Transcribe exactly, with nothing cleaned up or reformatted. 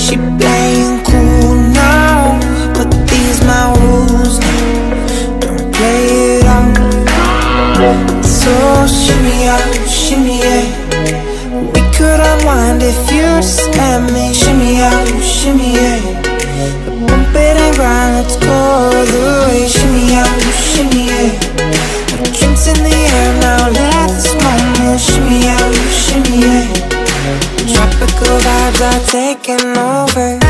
She playing cool now, but these my rules. Don't play it out. So shimmy out, shimmy yeah. We could unwind if you just let me. Shimmy out, shimmy yeah. Bump it and grind, let's go all the way. Shimmy out, shimmy yeah. Drinks in the air now, let this moment. Shimmy out, shimmy yeah. Tropical vibes are taking over.